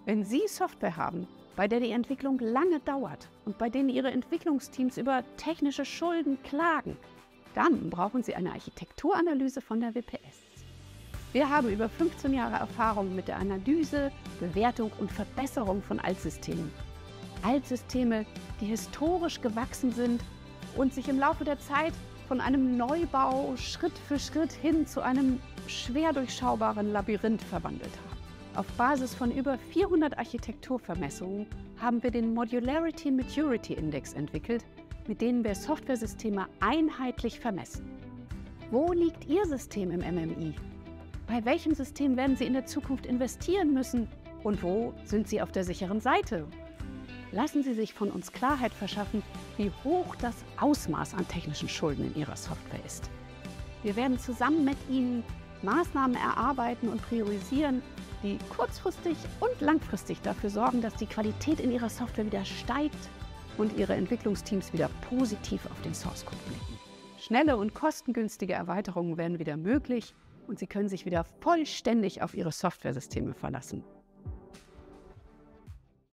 Wenn Sie Software haben, bei der die Entwicklung lange dauert und bei denen Ihre Entwicklungsteams über technische Schulden klagen, dann brauchen Sie eine Architekturanalyse von der WPS. Wir haben über 15 Jahre Erfahrung mit der Analyse, Bewertung und Verbesserung von Altsystemen. Altsysteme, die historisch gewachsen sind und sich im Laufe der Zeit von einem Neubau Schritt für Schritt hin zu einem schwer durchschaubaren Labyrinth verwandelt haben. Auf Basis von über 400 Architekturvermessungen haben wir den Modularity Maturity Index entwickelt, mit denen wir Softwaresysteme einheitlich vermessen. Wo liegt Ihr System im MMI? Bei welchem System werden Sie in der Zukunft investieren müssen? Und wo sind Sie auf der sicheren Seite? Lassen Sie sich von uns Klarheit verschaffen, wie hoch das Ausmaß an technischen Schulden in Ihrer Software ist. Wir werden zusammen mit Ihnen Maßnahmen erarbeiten und priorisieren, die kurzfristig und langfristig dafür sorgen, dass die Qualität in Ihrer Software wieder steigt und Ihre Entwicklungsteams wieder positiv auf den Source Code blicken. Schnelle und kostengünstige Erweiterungen werden wieder möglich und Sie können sich wieder vollständig auf Ihre Softwaresysteme verlassen.